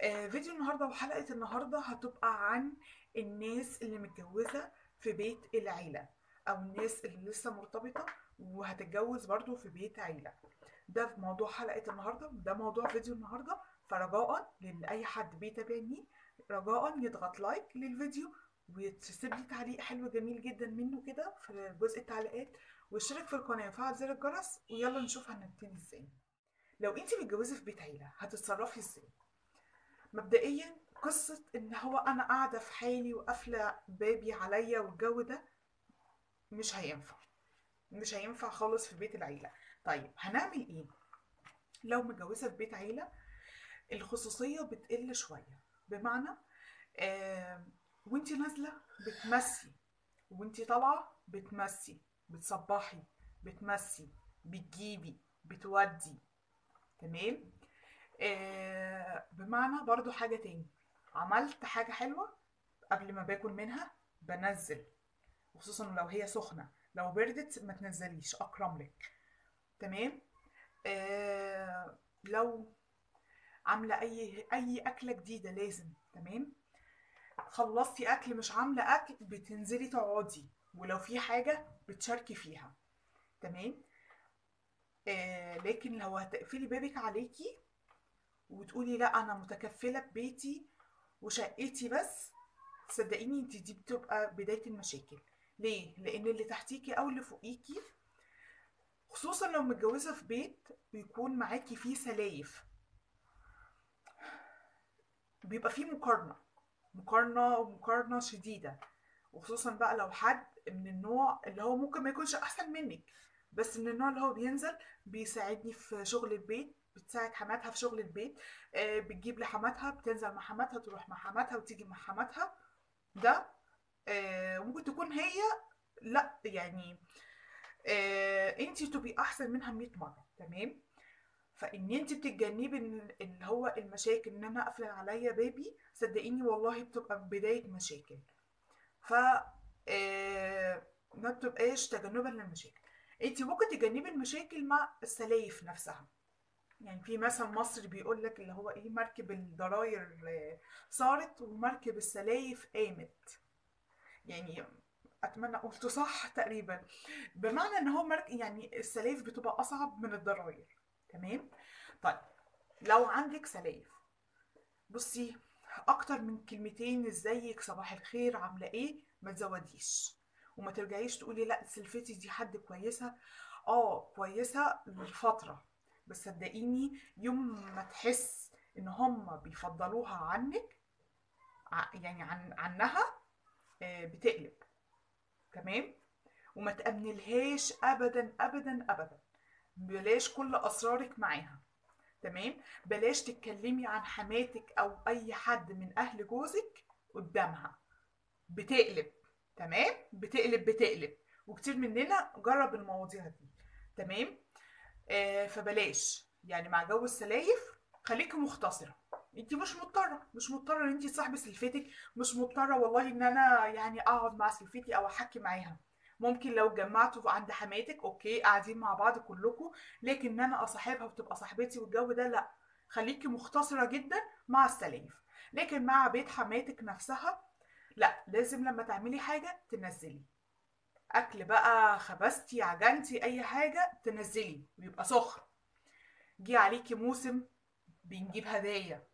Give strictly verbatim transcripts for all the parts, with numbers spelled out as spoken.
آه، فيديو النهارده وحلقة النهارده هتبقى عن الناس اللي متجوزة في بيت العيلة، أو الناس اللي لسه مرتبطة وهتتجوز برضو في بيت عيلة. ده في موضوع حلقة النهارده، ده موضوع فيديو النهارده. فرجاء لأي حد بيتابعني، رجاء يضغط لايك للفيديو ويسيب لي تعليق حلو جميل جدا منه كده في جزء التعليقات، واشترك في القناة وفعل زر الجرس، ويلا نشوف هنبتدي ازاي. لو انتي متجوزة في بيت عيلة هتتصرفي ازاي؟ مبدئيا قصة ان هو انا قاعدة في حالي وقافلة بابي عليا والجو ده مش هينفع، مش هينفع خالص في بيت العيلة. طيب هنعمل ايه؟ لو متجوزة في بيت عيلة الخصوصية بتقل شوية، بمعنى آه وانتي نازلة بتمسي، وانتي طالعة بتمسي، بتصبحي، بتمسي، بتجيبي، بتودي. تمام. آه بمعنى برضو حاجة تاني، عملت حاجة حلوة قبل ما باكل منها بنزل، وخصوصا لو هي سخنة. لو بردت ما تنزليش اكرم لك. تمام. آه لو عاملة اي اي اكلة جديدة لازم، تمام، خلصتي اكل مش عاملة اكل بتنزلي تقعدي، ولو في حاجة بتشاركي فيها. تمام. آه لكن لو هتقفلي بابك عليكي وتقولي لا انا متكفلة ببيتي وشقتي بس، صدقيني انت دي بتبقى بداية المشاكل. ليه؟ لان اللي تحتيكي او اللي فوقيكي، خصوصا لو متجوزة في بيت بيكون معاكي فيه سلايف، بيبقى فيه مقارنة، مقارنة ومقارنة شديدة. وخصوصا بقى لو حد من النوع اللي هو ممكن ما يكونش احسن منك، بس من النوع اللي هو بينزل بيساعدني في شغل البيت، بتساعد حماتها في شغل البيت، آه، بتجيب لحماتها، بتنزل مع حماتها، تروح مع حماتها وتيجي مع حماتها. ده آه، ممكن تكون هي، لا يعني آه، انتي تبقي احسن منها مية مرة. تمام. فان انت بتتجنبي إن- اللي هو المشاكل، ان انا اقفل عليا بابي، صدقيني والله بتبقى بداية مشاكل. ف آه، ما بتبقاش تجنبا للمشاكل. انت ممكن تجنبي المشاكل مع السلايف نفسها. يعني في مثل مصري بيقول لك اللي هو ايه، مركب الضراير آه، صارت ومركب السلايف قامت. يعني اتمنى قلته صح تقريبا، بمعنى ان هو مرك... يعني السلايف بتبقى اصعب من الضراير. تمام. طيب لو عندك سلايف، بصي، اكتر من كلمتين ازيك صباح الخير عامله ايه ما تزوديش، وما ترجعيش تقولي لا سلفتي دي حد كويسه. اه كويسه لفتره، بس صدقيني يوم ما تحس ان هم بيفضلوها عنك، ع- يعني عن عنها، آه، بتقلب. تمام. وما تأمنلهاش ابدا ابدا ابدا، بلاش كل اسرارك معاها. تمام. بلاش تتكلمي عن حماتك او اي حد من اهل جوزك قدامها، بتقلب. تمام. بتقلب بتقلب، وكتير مننا جرب المواضيع دي. تمام. آه فبلاش يعني مع جو السلايف، خليكي مختصرة. انت مش مضطرة، مش مضطرة ان انت صاحبة سلفتك، مش مضطرة والله ان انا يعني اقعد مع سلفتي او احكي معاها. ممكن لو اتجمعتوا عند حماتك اوكي قاعدين مع بعض كلكم، لكن ان انا اصاحبها وتبقى صاحبتي والجو ده لا. خليكي مختصرة جدا مع السلايف. لكن مع بيت حماتك نفسها لا، لازم لما تعملي حاجة تنزلي اكل بقى، خبزتي عجنتي اي حاجة تنزلي ويبقى سخن. جه عليكي موسم بنجيب هدايا.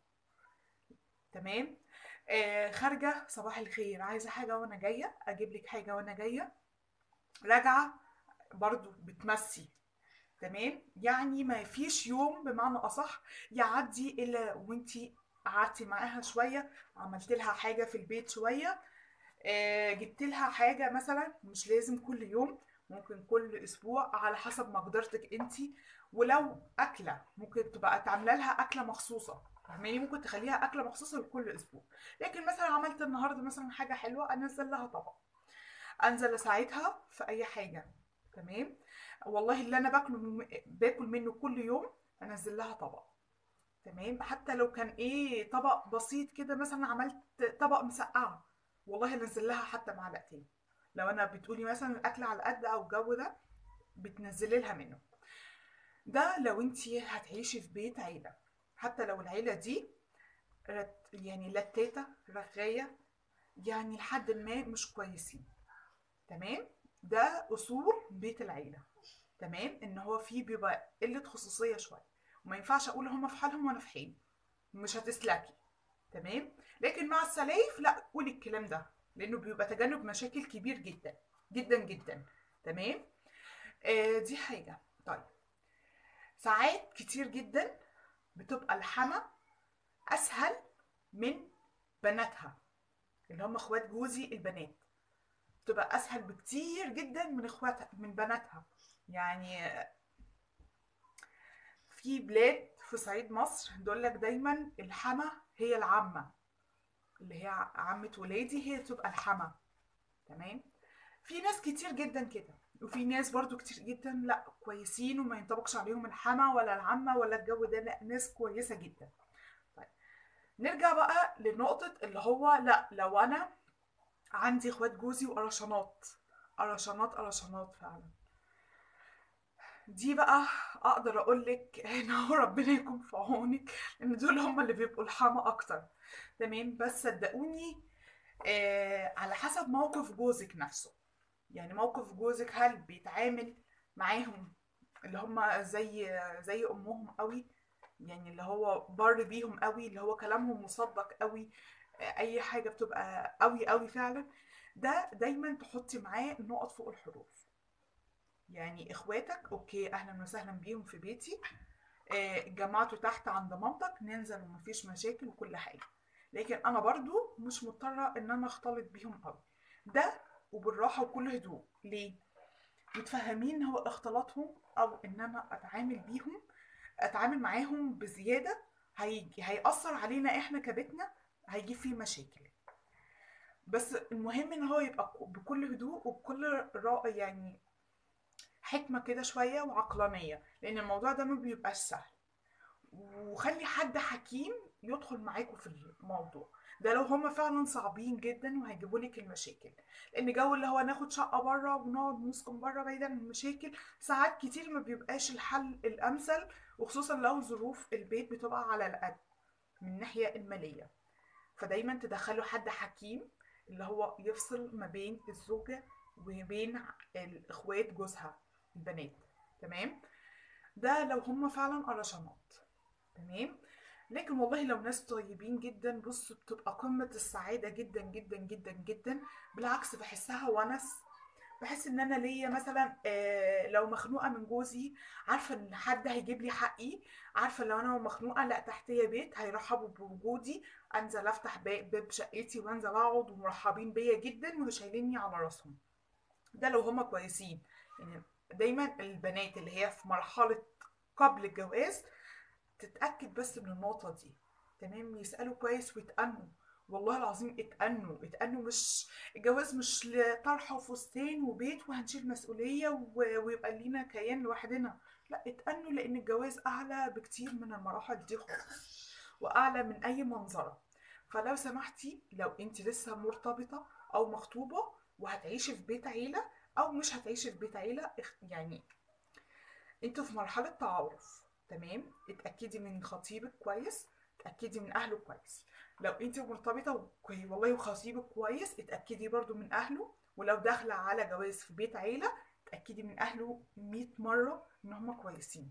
تمام. آه خارجة صباح الخير عايزة حاجة وانا جاية اجيب لك حاجة وانا جاية، راجعة برضو بتمسي. تمام. يعني ما فيش يوم بمعنى اصح يعدي الا وانتي قعدتي معاها شوية، عملت لها حاجة في البيت شوية، آه جبت لها حاجة مثلا. مش لازم كل يوم، ممكن كل اسبوع على حسب مقدرتك انتي. ولو اكله ممكن تبقى تعمل لها اكله مخصوصه، فاهماني، ممكن تخليها اكله مخصوصه لكل اسبوع. لكن مثلا عملت النهارده مثلا حاجه حلوه، انزل لها طبق، انزل اساعدها في اي حاجه. تمام. والله اللي انا باكله من باكل منه كل يوم انزل لها طبق. تمام. حتى لو كان ايه طبق بسيط كده، مثلا عملت طبق مسقعه، والله انزل لها حتى معلقتين. لو انا بتقولي مثلا الاكل على قد او الجو ده، بتنزلي لها منه. ده لو انتي هتعيشي في بيت عيله. حتى لو العيله دي يعني لتاتة رغاية، يعني لحد ما مش كويسين. تمام. ده اصول بيت العيله. تمام. ان هو فيه بيبقى قله خصوصيه شويه، وما ينفعش اقول هما في حالهم وانا في حالي، مش هتسلكي. تمام. لكن مع السلايف لا، قولي الكلام ده، لانه بيبقى تجنب مشاكل كبير جدا جدا جدا. تمام. آه دي حاجه. طيب، ساعات كتير جدا بتبقى الحما اسهل من بناتها، اللي هم اخوات جوزي البنات، بتبقى اسهل بكتير جدا من اخواتها من بناتها. يعني في بلاد في صعيد مصر بيقول لك دايما الحما هي العمه، اللي هي عمه ولادي هي تبقى الحما. تمام. في ناس كتير جدا كده، وفي ناس برضو كتير جدا لا كويسين وما ينطبقش عليهم الحما ولا العمه ولا الجو ده، لا ناس كويسه جدا. طيب، نرجع بقى لنقطه اللي هو لا، لو انا عندي اخوات جوزي وقرشانات، قرشانات قرشانات فعلا، دي بقى اقدر اقول لك ان هو ربنا يكون في عونك، ان دول هم اللي بيبقوا الحما اكتر. تمام. بس صدقوني، آه على حسب موقف جوزك نفسه. يعني موقف جوزك، هل بيتعامل معاهم اللي هم زي زي امهم قوي، يعني اللي هو بر بيهم قوي، اللي هو كلامهم مصدق قوي، آه، اي حاجه بتبقى قوي قوي فعلا، ده دايما تحطي معاه نقط فوق الحروف. يعني اخواتك اوكي، اهلا وسهلا بيهم في بيتي، آه، اتجمعتوا تحت عند مامتك ننزل ومفيش مشاكل وكل حاجه، لكن انا برضو مش مضطره ان انا اختلط بيهم قوي. ده وبالراحه وكل هدوء. ليه؟ متفهمين ان هو اختلاطهم او ان انا اتعامل بيهم، اتعامل معاهم بزياده، هيجي هيأثر علينا احنا كبيتنا، هيجيب فيه مشاكل. بس المهم ان هو يبقى بكل هدوء وبكل رأي، يعني حكمة كده شوية وعقلانية، لأن الموضوع ده ما بيبقاش سهل. وخلي حد حكيم يدخل معاكوا في الموضوع ده لو هما فعلا صعبين جدا وهيجيبوا لك المشاكل. لان جو اللي هو ناخد شقه بره ونقعد نسكن بره بعيدا عن المشاكل، ساعات كتير ما بيبقاش الحل الامثل، وخصوصا لو ظروف البيت بتبقى على القد من الناحيه الماليه. فدايما تدخلوا حد حكيم اللي هو يفصل ما بين الزوجه وبين الاخوات جوزها البنات. تمام. ده لو هم فعلا قرشانات. تمام. لكن والله لو ناس طيبين جدا، بص بتبقى قمة السعادة جدا جدا جدا جدا. بالعكس بحسها ونس. بحس ان انا ليا مثلا، آه لو مخنوقة من جوزي، عارفة ان حد هيجيب لي حقي، عارفة لو انا مخنوقة لا تحتية بيت هيرحبوا بوجودي، انزل افتح باب باب شقتي وانزل اقعد ومرحبين بيا جدا وشايليني على راسهم. ده لو هما كويسين. يعني دايما البنات اللي هي في مرحلة قبل الجواز تتأكد بس من النقطة دي. تمام. يسألوا كويس ويتأنوا. والله العظيم اتأنوا اتأنوا. مش الجواز مش لطرحة وفستان وبيت وهنشيل مسؤولية و- ويبقى لينا كيان لوحدنا. لا، اتأنوا، لأن الجواز أعلى بكتير من المراحل دي خالص، وأعلى من أي منظرة. فلو سمحتي، لو انت لسه مرتبطة أو مخطوبة وهتعيشي في بيت عيلة أو مش هتعيشي في بيت عيلة، اخ- يعني انتوا في مرحلة تعارف. تمام. اتأكدي من خطيبك كويس، اتأكدي من أهله كويس. لو انت مرتبطة وكوي- والله وخطيبك كويس، اتأكدي برضو من أهله. ولو داخلة على جواز في بيت عيلة، اتأكدي من أهله مية مرة إن هما كويسين.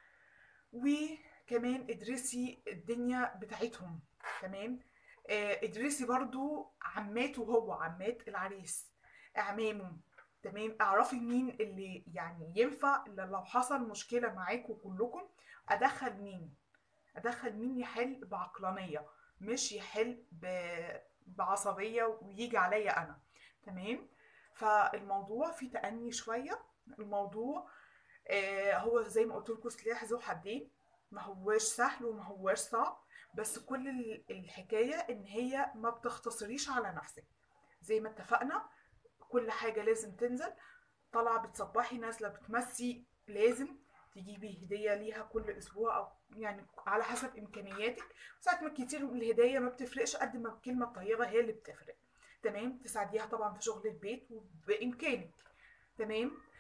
وكمان ادرسي الدنيا بتاعتهم. تمام. آه، ادرسي برضو عماته، هو عمات العريس، اعمامه. تمام. اعرفي مين اللي يعني ينفع اللي لو حصل مشكلة معاكم كلكم، ادخل مين، ادخل مين يحل بعقلانية، مش يحل ب... بعصبية ويجي عليا انا. تمام. فالموضوع فيه تأني شوية. الموضوع آه، هو زي ما قلت لكم سلاح ذو حدين، ما هواش سهل وما هواش صعب. بس كل ال- الحكاية ان هي ما بتختصريش على نفسك. زي ما اتفقنا، كل حاجة لازم تنزل. طالعة بتصبحي، نازلة بتمسي، لازم تجيبي هدية ليها كل أسبوع، أو يعني على حسب إمكانياتك. ساعات ما كتير الهدية ما بتفرقش قد ما الكلمة الطيبة هي اللي بتفرق. تمام. تساعديها طبعا في شغل البيت وبإمكانك. تمام.